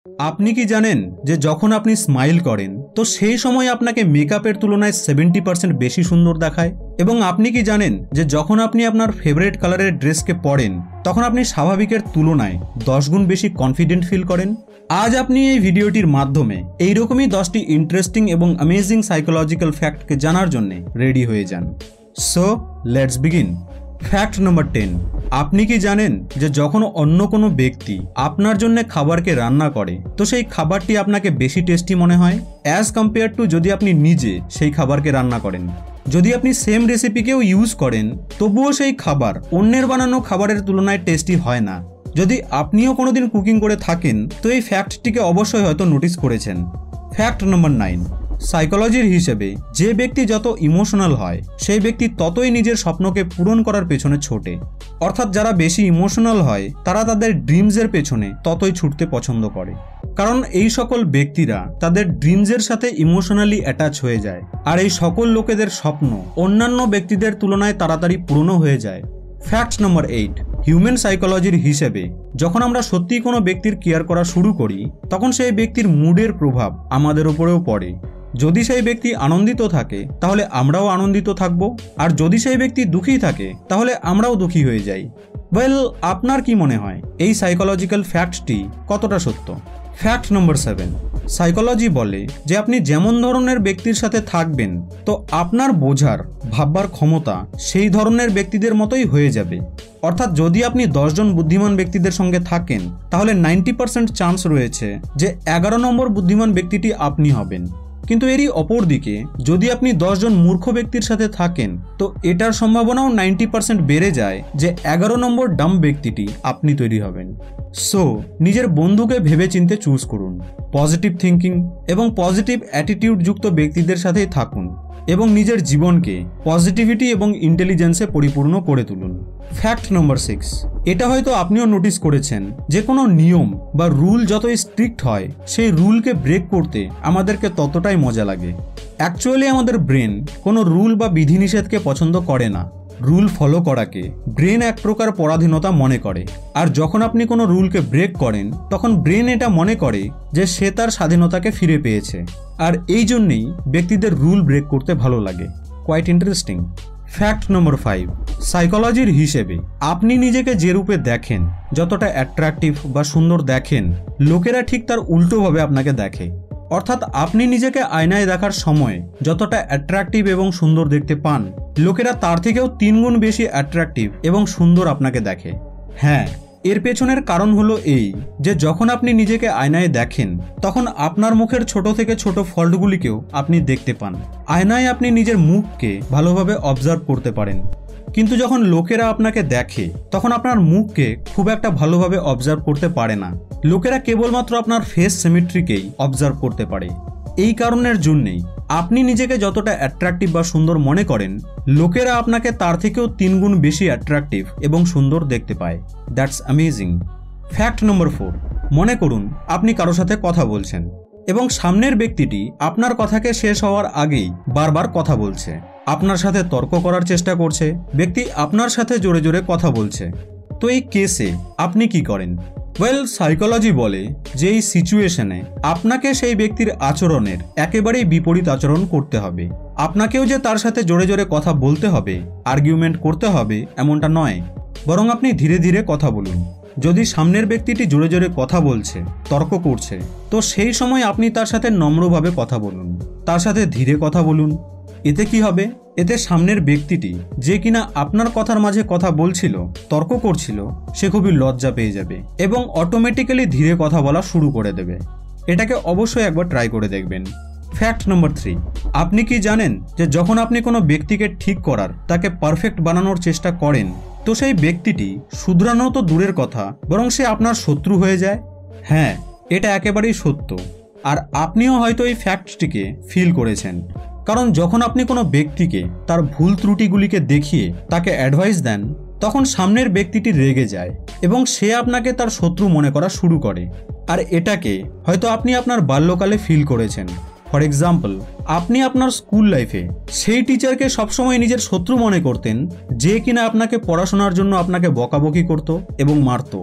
আপনি কি জানেন যে যখন আপনি স্মাইল করেন তো সেই সময় আপনাকে মেকআপের তুলনায় 70% বেশি সুন্দর দেখায়? এবং আপনি কি জানেন যে যখন আপনি আপনার ফেভারিট কালারের ড্রেসকে পরেন তখন আপনি স্বাভাবিকের তুলনায় 10 গুণ বেশি কনফিডেন্ট ফিল করেন? আজ আপনি এই ভিডিওটির মাধ্যমে এইরকমই 10টি ইন্টারেস্টিং এবং অ্যামেজিং সাইকোলজিক্যাল ফ্যাক্টকে জানার জন্য রেডি হয়ে যান। So let's begin. Fact number 10। আপনি কি জানেন যে যখন অন্য কোনো ব্যক্তি আপনার জন্য খাবারকে রান্না করে তো সেই খাবারটি আপনাকে বেশি টেস্টি মনে হয় অ্যাজ কম্পেয়ার টু যদি আপনি নিজে সেই খাবারকে রান্না করেন? যদি আপনি সেম রেসিপিকেও ইউজ করেন তবুও সেই খাবার অন্যের বানানো খাবারের তুলনায় টেস্টি হয় না। যদি আপনিও কোনোদিন কুকিং করে থাকেন তো এই ফ্যাক্টটিকে অবশ্যই হয়তো নোটিস করেছেন। ফ্যাক্ট নম্বর 9। সাইকোলজির হিসেবে যে ব্যক্তি যত ইমোশনাল হয় সেই ব্যক্তি ততই নিজের স্বপ্নকে পূরণ করার পেছনে ছোটে। অর্থাৎ যারা বেশি ইমোশনাল হয় তারা তাদের ড্রিমসের পেছনে ততই ছুটতে পছন্দ করে, কারণ এই সকল ব্যক্তিরা তাদের ড্রিমসের সাথে ইমোশনালি অ্যাটাচ হয়ে যায় আর এই সকল লোকেদের স্বপ্ন অন্যান্য ব্যক্তিদের তুলনায় তাড়াতাড়ি পূর্ণ হয়ে যায়। ফ্যাক্ট নম্বর 8। হিউম্যান সাইকোলজির হিসেবে যখন আমরা সত্যিই কোনো ব্যক্তির কেয়ার করা শুরু করি তখন সেই ব্যক্তির মুডের প্রভাব আমাদের উপরেও পড়ে। যদি সেই ব্যক্তি আনন্দিত থাকে তাহলে আমরাও আনন্দিত থাকব, আর যদি সেই ব্যক্তি দুঃখী থাকে তাহলে আমরাও দুঃখী হয়ে যাই। ওয়েল, আপনার কি মনে হয় এই সাইকোলজিক্যাল ফ্যাক্টটি কতটা সত্য? ফ্যাক্ট নম্বর 7। সাইকোলজি বলে যে আপনি যেমন ধরনের ব্যক্তির সাথে থাকবেন তো আপনার বোঝার ভাববার ক্ষমতা সেই ধরনের ব্যক্তিদের মতোই হয়ে যাবে। অর্থাৎ যদি আপনি 10 জন বুদ্ধিমান ব্যক্তিদের সঙ্গে থাকেন তাহলে 90% চান্স রয়েছে যে 11 নম্বর বুদ্ধিমান ব্যক্তিটি আপনি হবেন। কিন্তু এরই অপর দিকে যদি আপনি 10 জন মূর্খ ব্যক্তির সাথে থাকেন তো এটার সম্ভাবনাও 90% বেড়ে যায় যে 11 নম্বর ডাম ব্যক্তিটি আপনি তৈরি হবেন। সো নিজের বন্ধুকে ভেবেচিন্তে চুজ করুন, পজিটিভ থিঙ্কিং এবং পজিটিভ অ্যাটিটিউড যুক্ত ব্যক্তিদের সাথেই থাকুন এবং নিজের জীবনকে পজিটিভিটি এবং ইন্টেলিজেন্সে পরিপূর্ণ করে তুলুন। Fact number 6। এটা হয়তো আপনিও নোটিস করেছেন যে কোনো নিয়ম বা রুল যতই স্ট্রিক্ট হয় সেই রুলকে ব্রেক করতে আমাদেরকে ততটাই মজা লাগে। অ্যাকচুয়ালি আমাদের ব্রেন কোনো রুল বা বিধিনিষেধকে পছন্দ করে না। রুল ফলো করাকে ব্রেন এক প্রকার পরাধীনতা মনে করে, আর যখন আপনি কোনো রুলকে ব্রেক করেন তখন ব্রেন এটা মনে করে যে সে তার স্বাধীনতাকে ফিরে পেয়েছে, আর এই জন্যেই ব্যক্তিদের রুল ব্রেক করতে ভালো লাগে। Quite interesting. Fact number 5। সাইকোলজির হিসেবে আপনি নিজেকে যে রূপে দেখেন, যতটা অ্যাট্রাকটিভ বা সুন্দর দেখেন, লোকেরা ঠিক তার উল্টোভাবে আপনাকে দেখে। অর্থাৎ আপনি নিজেকে আয়নায় দেখার সময় যতটা অ্যাট্রাকটিভ এবং সুন্দর দেখতে পান, লোকেরা তার থেকেও 3 গুণ বেশি অ্যাট্রাকটিভ এবং সুন্দর আপনাকে দেখে। হ্যাঁ, এর পেছনের কারণ হলো এই যে যখন আপনি নিজেকে আয়নায় দেখেন তখন আপনার মুখের ছোট থেকে ছোট ফল্টগুলিকেও আপনি দেখতে পান। আয়নায় আপনি নিজের মুখকে ভালোভাবে অবজার্ভ করতে পারেন, কিন্তু যখন লোকেরা আপনাকে দেখে তখন আপনার মুখকে খুব একটা ভালোভাবে অবজার্ভ করতে পারে না। লোকেরা কেবলমাত্র আপনার ফেস সিমেট্রিকেই অবজার্ভ করতে পারে। এই কারণের জন্যেই আপনি নিজেকে যতটা অ্যাট্রাকটিভ বা সুন্দর মনে করেন, লোকেরা আপনাকে তার থেকেও 3 গুণ বেশি অ্যাট্রাকটিভ এবং সুন্দর দেখতে পায়। That's amazing. Fact number 4। মনে করুন আপনি কারো সাথে কথা বলছেন এবং সামনের ব্যক্তিটি আপনার কথাকে শেষ হওয়ার আগেই বারবার কথা বলছে, আপনার সাথে তর্ক করার চেষ্টা করছে, ব্যক্তি আপনার সাথে জোরে জোরে কথা বলছে। তো এই কেসে আপনি কি করেন? ওয়েল, সাইকোলজি বলে যে এই সিচুয়েশনে আপনাকে সেই ব্যক্তির আচরণের একেবারেই বিপরীত আচরণ করতে হবে। আপনাকেও যে তার সাথে জোরে জোরে কথা বলতে হবে, আর্গুমেন্ট করতে হবে এমনটা নয়, বরং আপনি ধীরে ধীরে কথা বলুন। যদি সামনের ব্যক্তিটি জোরে জোরে কথা বলছে, তর্ক করছে, তো সেই সময় আপনি তার সাথে নম্রভাবে কথা বলুন, তার সাথে ধীরে কথা বলুন। এতে কি হবে? এতে সামনের ব্যক্তিটি যে কিনা আপনার কথার মাঝে কথা বলছিল, তর্ক করছিল, সে খুবই লজ্জা পেয়ে যাবে এবং অটোমেটিক্যালি ধীরে কথা বলা শুরু করে দেবে। এটাকে অবশ্যই একবার ট্রাই করে দেখবেন। Fact number 3। আপনি কি জানেন যে যখন আপনি কোনো ব্যক্তিকে ঠিক করার, তাকে পারফেক্ট বানানোর চেষ্টা করেন তো সেই ব্যক্তিটি শুধরানো তো দূরের কথা, বরং সে আপনার শত্রু হয়ে যায়? হ্যাঁ, এটা একেবারেই সত্য, আর আপনিও হয়তো এই ফ্যাক্টটিকে ফিল করেছেন। কারণ যখন আপনি কোনো ব্যক্তিকে তার ভুল ত্রুটিগুলিকে দেখিয়ে তাকে অ্যাডভাইস দেন তখন সামনের ব্যক্তিটি রেগে যায় এবং সে আপনাকে তার শত্রু মনে করা শুরু করে। আর এটাকে হয়তো আপনি আপনার বাল্যকালে ফিল করেছেন। ফর এক্সাম্পল, আপনি আপনার স্কুল লাইফে সেই টিচারকে সবসময় নিজের শত্রু মনে করতেন যে কিনা আপনাকে পড়াশোনার জন্য আপনাকে বকাবকি করত এবং মারত।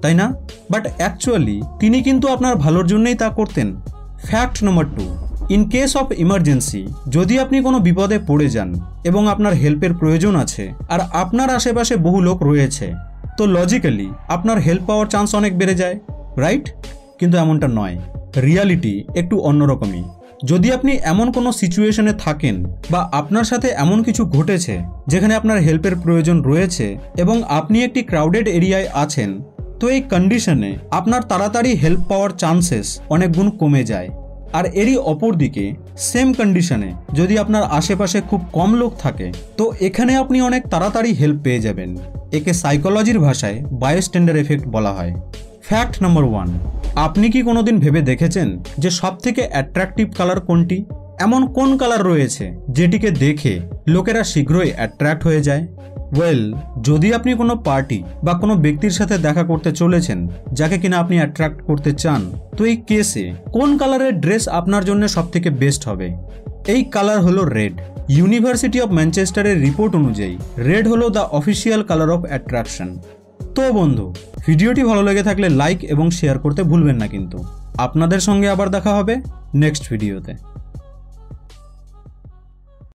তাই না? বাট অ্যাকচুয়ালি তিনি কিন্তু আপনার ভালোর জন্যই তা করতেন। Fact number 2, in case of emergency, যদি আপনি কোনো বিপদে পড়ে যান এবং আপনার হেল্পের প্রয়োজন আছে আর আপনার আশেপাশে বহু লোক রয়েছে, তো লজিক্যালি আপনার হেল্প পাওয়ার চান্স অনেক বেড়ে যায়, রাইট? কিন্তু এমনটা নয়, রিয়ালিটি একটু অন্যরকমই। যদি আপনি এমন কোনো সিচুয়েশনে থাকেন বা আপনার সাথে এমন কিছু ঘটেছে যেখানে আপনার হেল্পের প্রয়োজন রয়েছে এবং আপনি একটি ক্রাউডেড এরিয়ায় আছেন, তো এই কন্ডিশনে আপনার তাড়াতাড়ি হেল্প পাওয়ার চান্সেস অনেক গুণ কমে যায়। আর এরই অপর দিকে সেম কন্ডিশনে যদি আপনার আশেপাশে খুব কম লোক থাকে, তো এখানে আপনি অনেক তাড়াতাড়ি হেল্প পেয়ে যাবেন। একে সাইকোলজির ভাষায় বাইস্ট্যান্ডার এফেক্ট বলা হয়। ফ্যাক্ট নম্বর 1, আপনি কি কোনোদিন ভেবে দেখেছেন যে সবথেকে অ্যাট্রাকটিভ কালার কোনটি? এমন কোন কালার রয়েছে যেটিকে দেখে লোকেরা শীঘ্রই অ্যাট্রাক্ট হয়ে যায়? ওয়েল, যদি আপনি কোনো পার্টি বা কোনো ব্যক্তির সাথে দেখা করতে চলেছেন যাকে কিনা আপনি অ্যাট্রাক্ট করতে চান, তো এই কেসে কোন কালারের ড্রেস আপনার জন্য সবথেকে বেস্ট হবে? এই কালার হলো রেড। ইউনিভার্সিটি অফ ম্যানচেস্টারের রিপোর্ট অনুযায়ী রেড হলো the official colour of attraction. তো বন্ধু, ভিডিওটি ভালো লেগে থাকলে লাইক এবং শেয়ার করতে ভুলবেন না কিন্তু। আপনাদের সঙ্গে আবার দেখা হবে নেক্সট ভিডিওতে।